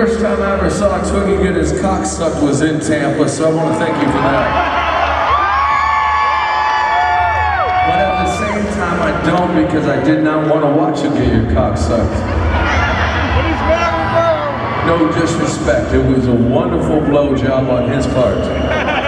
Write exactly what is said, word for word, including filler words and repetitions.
first time I ever saw Twiggy get his cock sucked was in Tampa, so I want to thank you for that. But at the same time, I don't, because I did not want to watch you get your cock sucked. No disrespect, it was a wonderful blowjob on his part.